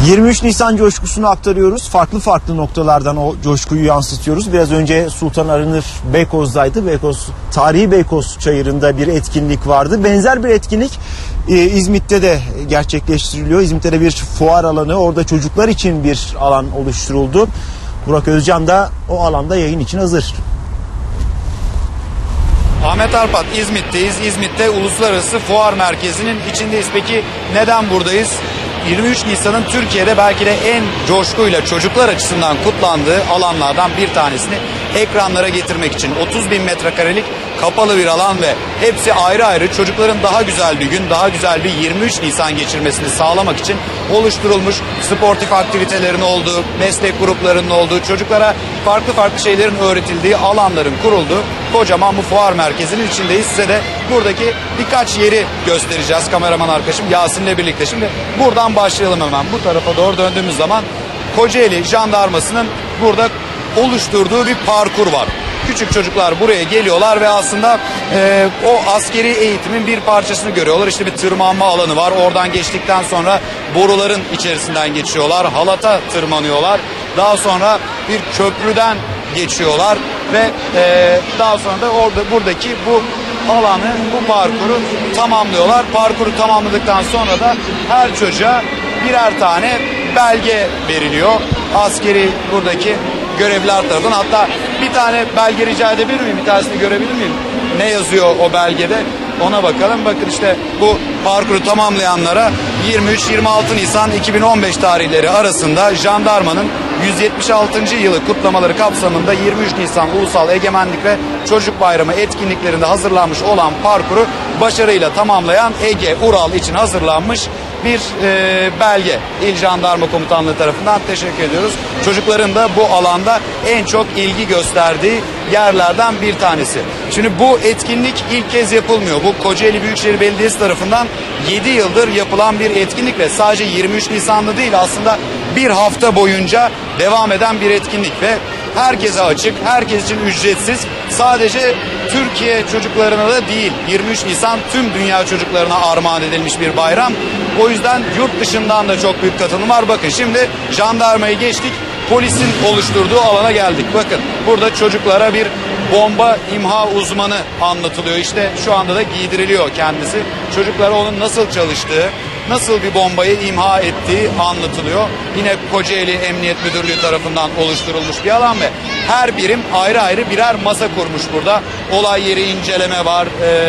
23 Nisan coşkusunu aktarıyoruz. Farklı farklı noktalardan o coşkuyu yansıtıyoruz. Biraz önce Sultan Arınır Beykoz'daydı. Beykoz, tarihi Beykoz Çayırı'nda bir etkinlik vardı. Benzer bir etkinlik İzmit'te de gerçekleştiriliyor. İzmit'te de bir fuar alanı, orada çocuklar için bir alan oluşturuldu. Burak Özcan da o alanda yayın için hazır. Ahmet Arpat, İzmit'teyiz. İzmit'te Uluslararası Fuar Merkezi'nin içindeyiz. Peki neden buradayız? 23 Nisan'ın Türkiye'de belki de en coşkuyla çocuklar açısından kutlandığı alanlardan bir tanesini ekranlara getirmek için 30.000 metrekarelik kapalı bir alan ve hepsi ayrı ayrı çocukların daha güzel bir gün, daha güzel bir 23 Nisan geçirmesini sağlamak için oluşturulmuş, sportif aktivitelerin olduğu, meslek gruplarının olduğu, çocuklara farklı farklı şeylerin öğretildiği alanların kurulduğu kocaman bu fuar merkezinin içindeyiz. Size de buradaki birkaç yeri göstereceğiz. Kameraman arkadaşım Yasin'le birlikte. Şimdi buradan başlayalım hemen. Bu tarafa doğru döndüğümüz zaman Kocaeli Jandarması'nın burada oluşturduğu bir parkur var. Küçük çocuklar buraya geliyorlar ve aslında o askeri eğitimin bir parçasını görüyorlar. İşte bir tırmanma alanı var. Oradan geçtikten sonra boruların içerisinden geçiyorlar. Halata tırmanıyorlar. Daha sonra bir köprüden geçiyorlar ve daha sonra da buradaki bu alanı, bu parkuru tamamlıyorlar. Parkuru tamamladıktan sonra da her çocuğa birer tane belge veriliyor. Askeri buradaki görevliler tarafından. Hatta bir tane belge rica edebilir miyim? Bir tanesini görebilir miyim? Ne yazıyor o belgede? Ona bakalım. Bakın işte bu parkuru tamamlayanlara 23-26 Nisan 2015 tarihleri arasında jandarmanın 176. yılı kutlamaları kapsamında 23 Nisan Ulusal Egemenlik ve Çocuk Bayramı etkinliklerinde hazırlanmış olan parkuru başarıyla tamamlayan Ege Ural için hazırlanmış bir belge. İl Jandarma Komutanlığı tarafından teşekkür ediyoruz. Çocukların da bu alanda en çok ilgi gösterdiği yerlerden bir tanesi. Şimdi bu etkinlik ilk kez yapılmıyor. Bu Kocaeli Büyükşehir Belediyesi tarafından 7 yıldır yapılan bir etkinlik ve sadece 23 Nisan'da değil, aslında bir hafta boyunca devam eden bir etkinlik ve herkese açık, herkes için ücretsiz. Sadece Türkiye çocuklarına da değil, 23 Nisan tüm dünya çocuklarına armağan edilmiş bir bayram. O yüzden yurt dışından da çok büyük katılım var. Bakın şimdi jandarmayı geçtik, polisin oluşturduğu alana geldik. Bakın burada çocuklara bir bomba imha uzmanı anlatılıyor. İşte şu anda da giydiriliyor kendisi. Çocuklara onun nasıl çalıştığı, nasıl bir bombayı imha ettiği anlatılıyor. Yine Kocaeli Emniyet Müdürlüğü tarafından oluşturulmuş bir alan ve her birim ayrı ayrı birer masa kurmuş burada. Olay yeri inceleme var.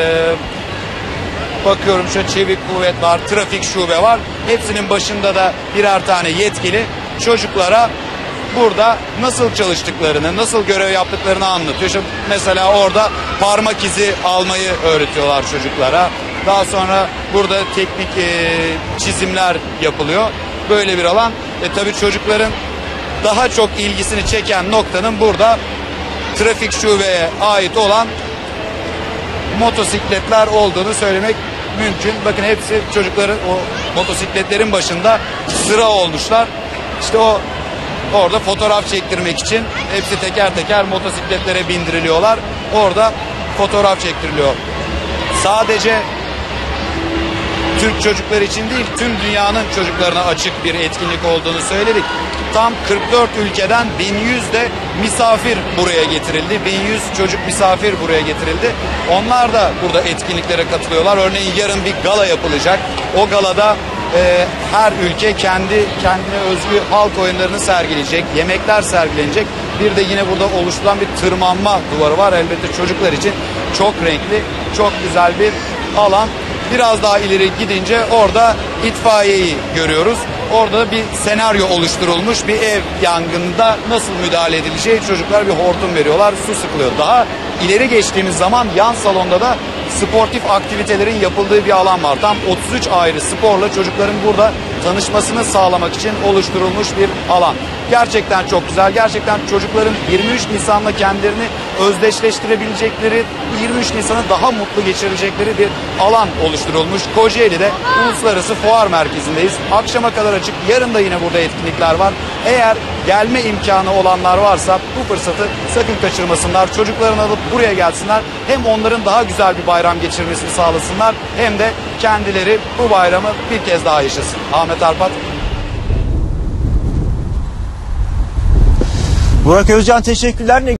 Bakıyorum şu çevik kuvvet var, trafik şube var. Hepsinin başında da birer tane yetkili çocuklara burada nasıl çalıştıklarını, nasıl görev yaptıklarını anlatıyor. Şimdi mesela orada parmak izi almayı öğretiyorlar çocuklara. Daha sonra burada teknik çizimler yapılıyor. Böyle bir alan. Tabii çocukların daha çok ilgisini çeken noktanın burada trafik şubeye ait olan motosikletler olduğunu söylemek mümkün. Bakın hepsi çocukların o motosikletlerin başında sıra olmuşlar. İşte orada fotoğraf çektirmek için hepsi teker teker motosikletlere bindiriliyorlar. Orada fotoğraf çektiriliyor. Sadece Türk çocuklar için değil, tüm dünyanın çocuklarına açık bir etkinlik olduğunu söyledik. Tam 44 ülkeden 1100 de misafir buraya getirildi. 1100 çocuk misafir buraya getirildi. Onlar da burada etkinliklere katılıyorlar. Örneğin yarın bir gala yapılacak. O galada her ülke kendine özgü halk oyunlarını sergileyecek. Yemekler sergilenecek. Bir de yine burada oluşturulan bir tırmanma duvarı var. Elbette çocuklar için çok renkli, çok güzel bir alan. Biraz daha ileri gidince orada itfaiyeyi görüyoruz. Orada bir senaryo oluşturulmuş, bir ev yangınında nasıl müdahale edileceği, çocuklar bir hortum veriyorlar, su sıkılıyor. Daha ileri geçtiğimiz zaman yan salonda da sportif aktivitelerin yapıldığı bir alan var. Tam 33 ayrı sporla çocukların burada tanışmasını sağlamak için oluşturulmuş bir alan. Gerçekten çok güzel. Gerçekten çocukların 23 Nisan'la kendilerini özdeşleştirebilecekleri, 23 Nisan'ı daha mutlu geçirecekleri bir alan oluşturulmuş. Kocaeli'de Uluslararası Fuar Merkezi'ndeyiz. Akşama kadar açık. Yarın da yine burada etkinlikler var. Eğer gelme imkanı olanlar varsa bu fırsatı sakın kaçırmasınlar. Çocuklarını alıp buraya gelsinler. Hem onların daha güzel bir bayram geçirmesini sağlasınlar, hem de kendileri bu bayramı bir kez daha yaşasın. Ahmet Arpat. Burak Özcan teşekkürler.